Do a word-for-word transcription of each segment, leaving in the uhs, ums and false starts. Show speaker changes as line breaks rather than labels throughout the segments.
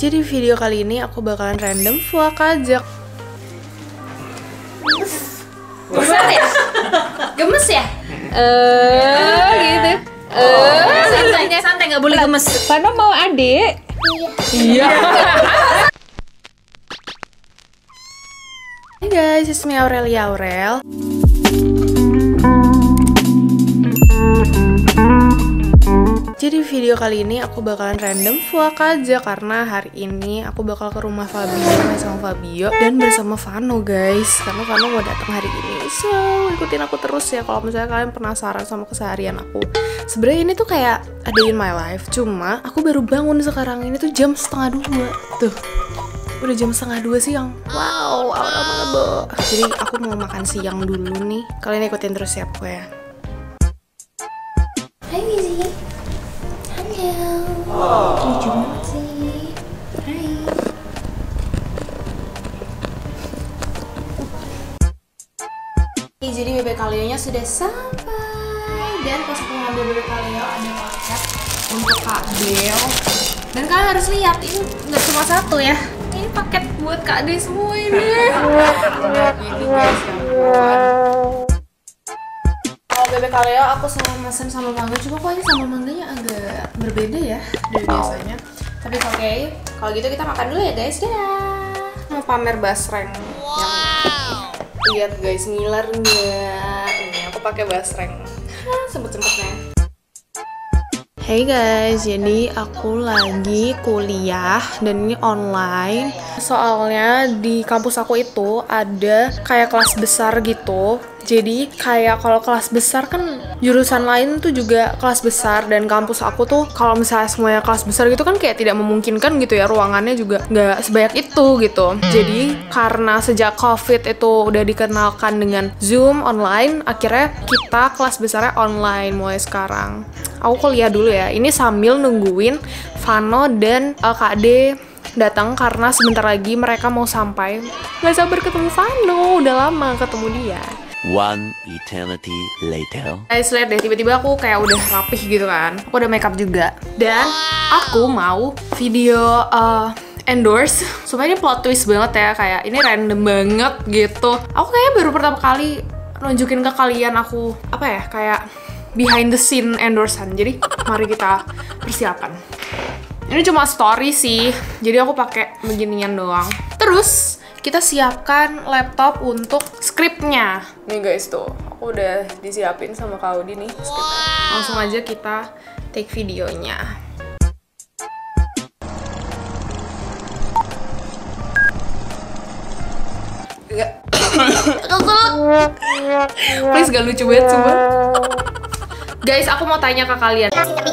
Jadi video kali ini aku bakalan random vlog aja.
Gemes ya? Gemes ya? Eh, gitu. Eh, santai, santai nggak boleh gemes.
Fano mau adik?
Iya. Hai guys, it's me Aurelia Aurel. Jadi video kali ini aku bakalan random vlog aja karena hari ini aku bakal ke rumah Fabio main sama Fabio dan bersama Fano guys, karena Fano mau datang hari ini. So ikutin aku terus ya kalau misalnya kalian penasaran sama keseharian aku. Sebenarnya ini tuh kayak a day in my life, cuma aku baru bangun sekarang. Ini tuh jam setengah dua tuh. Udah jam setengah dua siang. Wow, aura banget. Jadi aku mau makan siang dulu nih. Kalian ikutin terus ya pokoknya. Hai Wizi. Halo. Lucu banget sih. Hai. Jadi bebek kalionya sudah sampai. Dan pas aku ngambil bebek kalio ada paket untuk Kak Del. Dan kalian harus lihat, ini nggak cuma satu ya. Ini paket buat Kak Del semua ini. Ini guys, kalau bebek kaleo aku selalu mesen sama mangga, cuma kok ini sama mangganya agak berbeda ya dari biasanya. Tapi oke, okay. Kalau gitu kita makan dulu ya guys. Dadah. Mau pamer basreng. Wow. Lihat guys, ngiler nggak? Ini aku pakai basreng. Sempet-sempetnya. Hey guys, jadi aku lagi kuliah dan ini online. Soalnya di kampus aku itu ada kayak kelas besar gitu. Jadi kayak kalau kelas besar kan jurusan lain tuh juga kelas besar, dan kampus aku tuh kalau misalnya semuanya kelas besar gitu kan kayak tidak memungkinkan gitu ya, ruangannya juga nggak sebanyak itu gitu. Jadi karena sejak COVID itu udah dikenalkan dengan Zoom online, akhirnya kita kelas besarnya online mulai sekarang. Aku kuliah dulu ya, ini sambil nungguin Fano dan uh, Kak D datang karena sebentar lagi mereka mau sampai. Gak sabar ketemu Fano, udah lama ketemu dia.
One eternity later.
Guys, lihat deh, tiba-tiba aku kayak udah rapih gitu kan. Aku udah makeup juga. Dan aku mau video uh, endorse. Sumpah ini plot twist banget ya, kayak ini random banget gitu. Aku kayaknya baru pertama kali nunjukin ke kalian aku apa ya, kayak behind the scene endorsean. Jadi mari kita persiapan. Ini cuma story sih, jadi aku pakai beginian doang. Terus kita siapkan laptop untuk skripnya. Nih guys tuh, aku udah disiapin sama Kak Audi nih skripnya. Langsung aja kita take videonya. Please gak lucu banget coba. Guys, aku mau tanya ke kalian.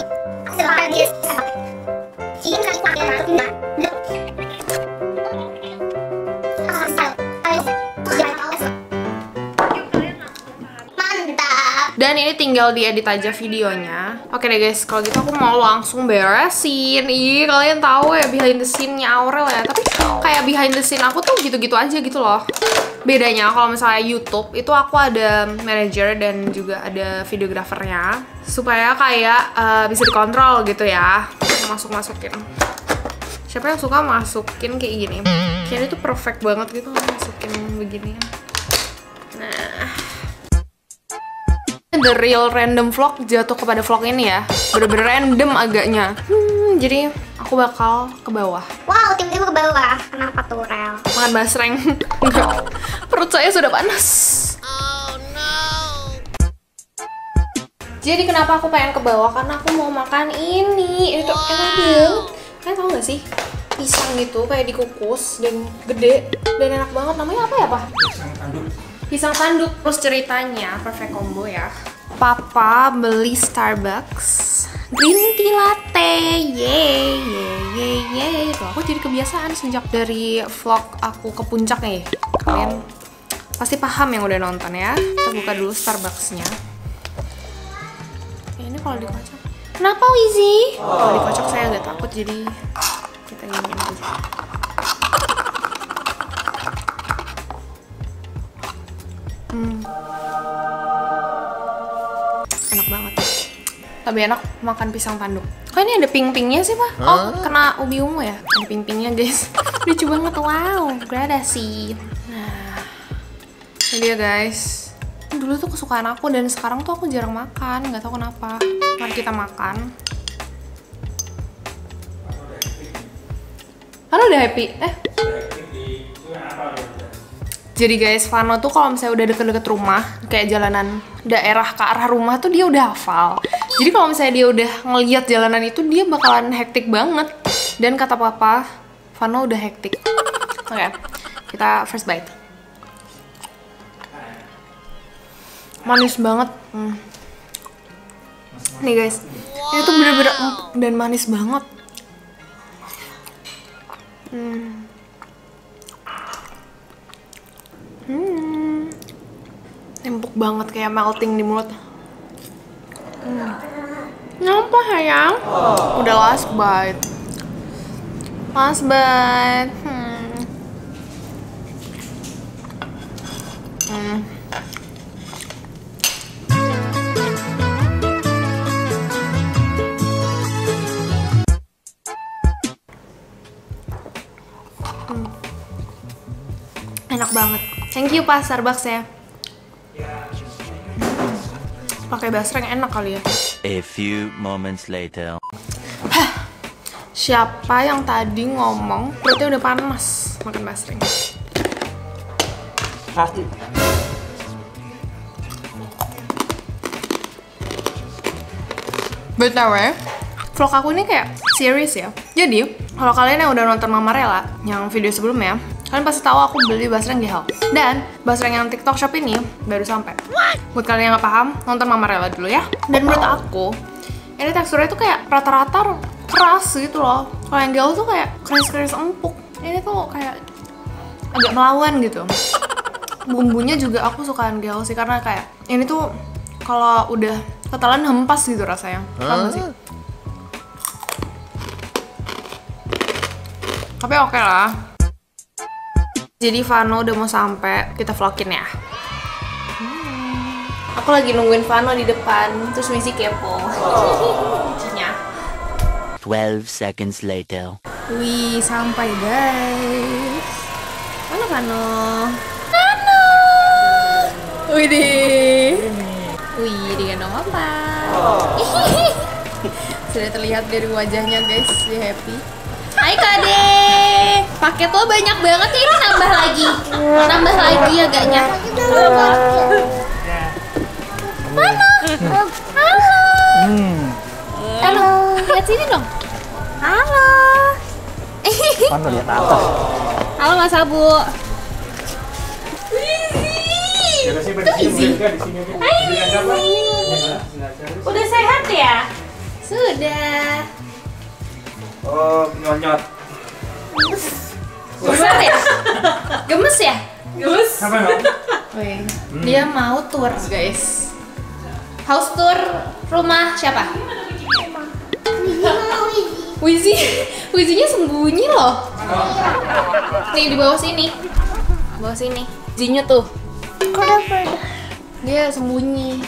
Dan ini tinggal diedit aja videonya. Oke deh guys, kalau gitu aku mau langsung beresin. Ih, kalian tahu ya behind the scene-nya Aurel ya. Tapi kayak behind the scene aku tuh gitu-gitu aja gitu loh. Bedanya kalau misalnya YouTube itu aku ada manager dan juga ada videografernya, supaya kayak uh, bisa dikontrol gitu ya. Masuk-masukin. Siapa yang suka masukin kayak gini? Kayaknya itu perfect banget gitu masukin begini. Nah, the real random vlog jatuh kepada vlog ini ya. Bener-bener random agaknya. Hmm, jadi aku bakal ke bawah.
Wow, tiba-tiba ke bawah. Kenapa tuh, Rel?
Makan basreng. Perut saya sudah panas.
Oh no.
Jadi kenapa aku pengen ke bawah? Karena aku mau makan ini. Itu enak banget. Kalian tau gak sih? Pisang gitu kayak dikukus dan gede dan enak banget. Namanya apa ya, Pak? Pisang tanduk. Pisang tanduk. Terus ceritanya perfect combo ya. Papa beli Starbucks green tea latte, yeay, yeay, yeay, yeay. Tuh, aku jadi kebiasaan sejak dari vlog aku ke puncak nih. Kalian pasti paham yang udah nonton ya. Kita buka dulu Starbucksnya. Ya, ini kalau dikocok. Kenapa Wizi? Oh. Kalau dikocok saya agak takut, jadi kita gini aja. Hmm. Enak banget. Lebih enak makan pisang tanduk. Kok ini ada pink-pinknya sih, Pak? Oh, kena ubi ungu ya? Ada pink-pinknya, guys. Lucu banget, wow. Gradasi. Nah, ini dia, guys. Dulu tuh kesukaan aku dan sekarang tuh aku jarang makan. Nggak tahu kenapa. Mari kita makan. Kan udah happy? Eh? Jadi guys, Vano tuh kalau misalnya udah deket-deket rumah, kayak jalanan daerah ke arah rumah tuh dia udah hafal. Jadi kalau misalnya dia udah ngeliat jalanan itu, dia bakalan hektik banget. Dan kata papa, Vano udah hektik. Oke, okay, kita first bite. Manis banget. Hmm. Nih guys, ini tuh bener-bener empuk dan manis banget. Hmm. Hmm. Empuk banget, kayak melting di mulut. Hmm. Ngapa sayang? Oh. Udah last bite. Last bite. Hmm. Hmm. Hmm. Enak banget. Thank you Pak Starbucks ya. Pakai basreng enak kali ya.
A few moments later.
Hah. Siapa yang tadi ngomong perutnya udah panas makan basreng?
Pasti.
B T W, vlog aku ini kayak series ya. Jadi, kalau kalian yang udah nonton Mama Rela, yang video sebelumnya, kalian pasti tahu aku beli basreng di Hel. Dan basreng yang TikTok Shop ini baru sampai. Buat kalian yang nggak paham, nonton Mama Rela dulu ya. Dan menurut aku, ini teksturnya tuh kayak rata-rata keras gitu loh. Kalau yang Gel tuh kayak keras-keras empuk. Ini tuh kayak agak melawan gitu. Bumbunya juga aku suka yang Gel sih, karena kayak ini tuh kalau udah ketelan hempas gitu rasanya. Paham sih? Tapi oke okay lah. Jadi Vano udah mau sampai, kita vlogin ya. Hmm. Aku lagi nungguin Vano di depan, terus Wizi kepo. Lucunya.
twelve seconds later.
Wih, sampai guys. Mana Vano? Vano. Widih. Wih, digendong apa? Sudah terlihat dari wajahnya guys, dia happy. Hai Kade, paket lo banyak banget ya, ini nambah lagi, nambah lagi agaknya. Mana? Halo. Halo, lihat sini dong. Halo.
Mana lihat atas?
Halo Mas Abu.
Udah sehat ya? Sudah.
Oh, nyonyot.
Gemes ya? Gemes ya? Gemes.
Apa dong?
Wih, dia mau tour guys. House tour rumah siapa? Wizi. Wizinya sembunyi loh. Nih di bawah sini. Bawah sini. Wizinya tuh. Dia sembunyi.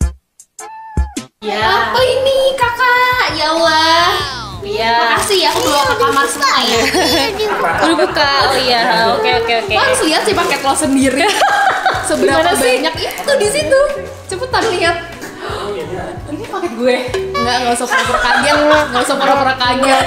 Ya. Apa ini kakak? Ya Allah. Iya. Makasih ya, aku bawa ke kamar semua ya.
Udah buka. Oh iya. Oke oke oke.
Lo harus lihat sih paket lo sendiri. Seberapa banyak itu di situ. Cepetan lihat. Ini paket gue. Enggak, enggak usah pura-pura kaget. Enggak usah pura-pura kaget.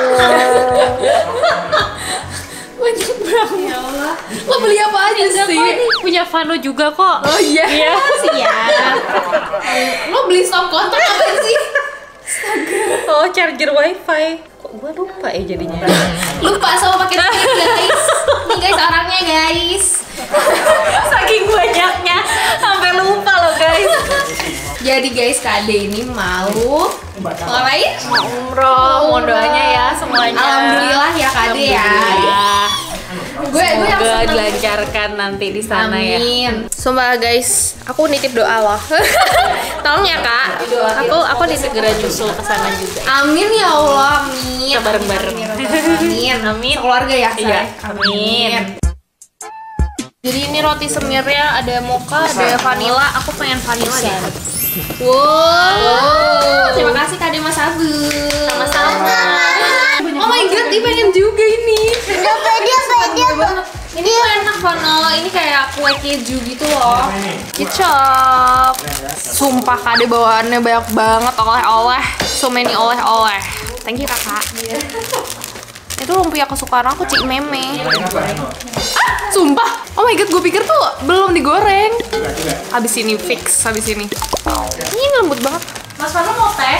Banyak banget. Ya Allah. Lo beli apa aja sih?
Ini punya Vano juga kok.
Oh iya.
Iya.
Siap. Lo beli stop kontak apa sih?
Oh, charger wifi. Kok gue lupa ya jadinya.
Lupa sama paket ini guys. Nih guys orangnya guys.
Saking banyaknya sampai lupa loh guys.
Jadi guys, Kade ini mau ngapain?
Mau umroh, mau doanya ya semuanya.
Alhamdulillah ya Kade ya. Gue gue yang
Semoga
seneng.
dilancarkan nanti di sana ya.
Amin. Sumpah guys, aku nitip doa loh. Tolong ya kak.
Aku aku segera nyusul ke sana juga.
Amin ya Allah, amin.
Kita bareng-bareng.
Amin.
Amin.
Sekeluarga ya. Say.
Iya. Amin.
Jadi ini roti semirnya ada mocha, ada vanilla. Aku pengen vanilla deh.
Wow, terima kasih Kak Mas Abu. Sama-sama. Oh my god, dia pengen juga ini.
Dia dia dia banget.
Ini tuh enak Vano, ini kayak kue keju gitu loh. Kicap. Sumpah Kade bawaannya banyak banget oleh-oleh. So many oleh-oleh. Thank you kakak. Itu lumpia kesukaan aku, Cik Meme. Ah, sumpah. Oh my god, gue pikir tuh belum digoreng. Habis ini fix, habis ini. Ini lembut banget. Mas Vano mau teh?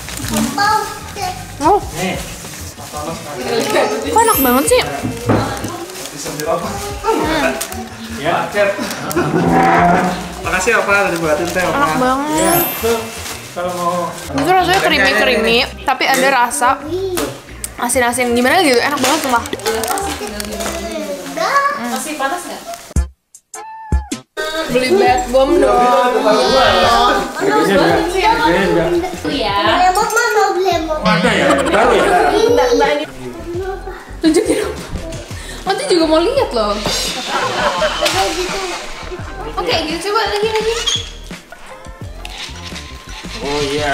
Mau.
Oh. Kok enak banget sih?
Hmm. Ya, Cep. Makasih ya Pak, udah buatin teh.
Enak banget.
Kalau mau
itu rasanya creamy-creamy, tapi ada rasa asin-asin gimana gitu, enak banget sumpah. Masih panas nggak? Beli bad bomb dong.
Harganya juga. Harganya juga.
Itu ya.
Lemon mana lemon?
Ada ya? Baru ya?
Mbak, mbak ini. Tunjukin apa? Nanti juga mau lihat loh. Oke, gitu coba lagi lagi.
Oh iya.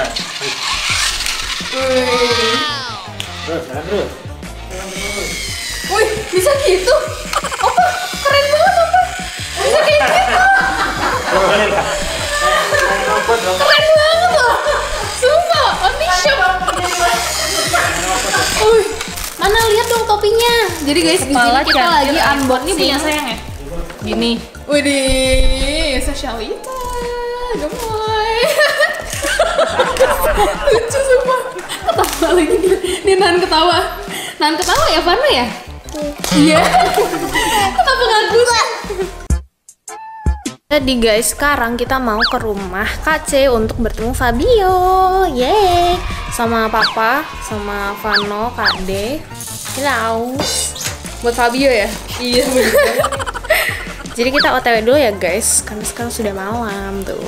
Terus, jalan terus.
Wih, bisa gitu? Apa? Keren banget apa? Bisa kayak gitu? Keren banget loh. Sumpah, only shop. Wih, mana lihat dong topinya. Jadi guys, di sini kita lagi unboxing. Ini punya sayang ya? Gini. Widih, sosialita. Gemoy. Lucu semua. Ketawa lagi. Ini Nan ketawa. Nan ketawa ya, Vano ya? Iya. Kenapa ngaku? Jadi guys, sekarang kita mau ke rumah Kak C untuk bertemu Fabio. Yeay. Sama Papa, sama Vano, Kak D. Hello. Buat Fabio ya? Iya. Jadi kita O T W dulu ya guys, karena sekarang sudah malam tuh.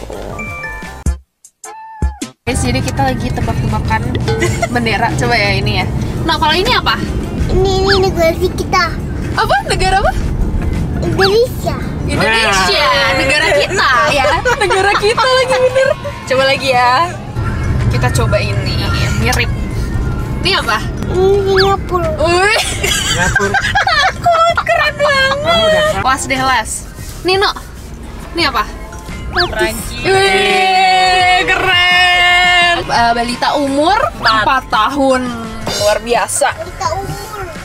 Guys, jadi kita lagi tebak-tebakan bendera. Coba ya ini ya. Nah, kalau ini apa?
Ini ini negara kita.
Apa? Negara apa?
Indonesia.
Indonesia, negara kita ya. Negara kita lagi bener. Coba lagi ya. Kita coba ini, mirip. Ini apa?
Ini Singapura.
Wih.
Singapura.
Takut, keren banget. Las deh las. Nino. Ini apa? Perancis. Wih, keren. Uh, balita umur empat tahun. Luar biasa.
Kita umur.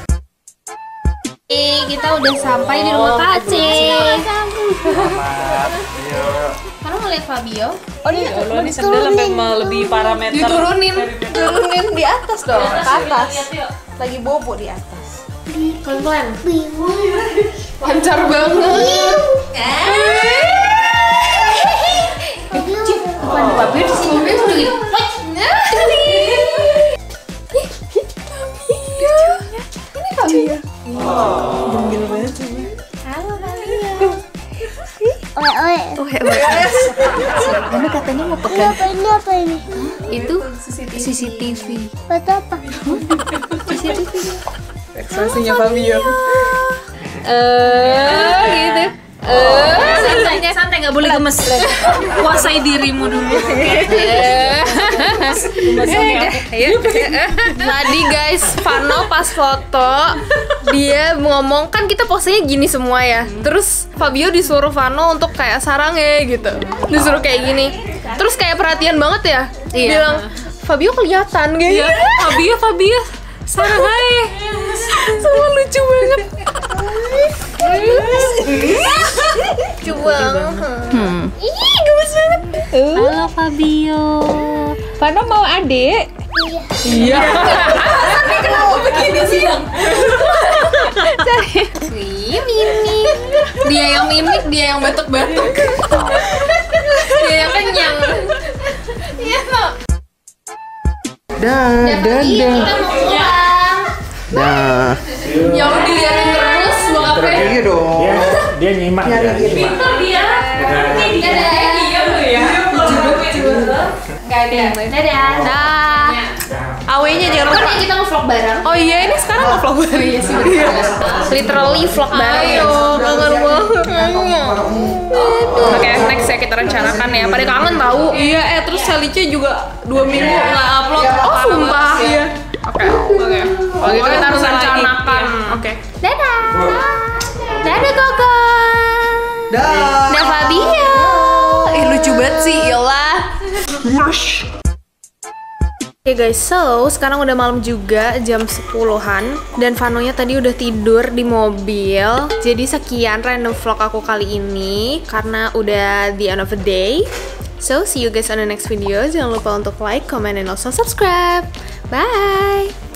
Eh, kita udah sampai di rumah Kak C.
Selamat. Yuk.
Kamu mau lihat Fabio?
Oh ini Allah ini sendal sampai lebih parameter.
Diturunin, turunin di atas dong, ke atas. Lagi bobo di atas. Pelan-pelan. Lancar banget. Bukan di Fabio di sini. Fabio udah gitu. Ini Fabio.
Gembel banget sih.
Halo Fabio.
Oi oi.
Oh hebat. Kamu katanya mau
Ini apa ini apa ini?
itu C C T V.
Foto apa?
C C T V.
Ekspresinya Fabio.
Eh, gitu. Eh, santai, santai nggak boleh gemes. Kuasai dirimu dulu. Tadi guys, Vano pas foto dia ngomong kan kita posenya gini semua ya. Terus Fabio disuruh Vano untuk kayak sarangnya gitu. Disuruh kayak gini. Terus kayak perhatian banget ya. Bilang Fabio kelihatan kayak. Fabio, Fabio, sarang aja. Semua lucu banget. Lucu banget. Hmm. Ih, gemes banget.
Halo Fabio. Vano mau adik?
Iya.
Tapi kenapa begini sih yang? Wih, mimik. Dia yang mimik, dia yang batuk-batuk. Dia yang kenyang. Iya, Pak.
Dah,
Ya,
dah,
pergi,
dah.
kita mau pulang.
Dah.
Ya udah dilihatin terus, mau ngapain?
Iya dong.
Dia, dia nyimak ya, nyimak.
Pintar dia. Dadah. Iya lu ya. Gak ada. Dadah. Dah. A W-nya jangan lupa.
Kan kita nge-vlog bareng.
Oh iya, ini sekarang nge-vlog bareng.
Iya sih, literally vlog bareng.
Ayo, kangen banget. Oke, next ya kita rencanakan ya. Pada kangen tahu. Iya, eh terus Salice juga dua minggu nggak upload. Oh, sumpah. Iya. Oke, oke. Kalau gitu kita harus rencanakan. Oke. Dadah. Dadah Koko.
Dah.
Dah Fabio. Ih lucu banget sih, iyalah. Oke okay guys, so sekarang udah malam juga, jam sepuluhan. Dan Vanonya tadi udah tidur di mobil. Jadi sekian random vlog aku kali ini, karena udah the end of the day. So, see you guys on the next video. Jangan lupa untuk like, comment, and also subscribe. Bye!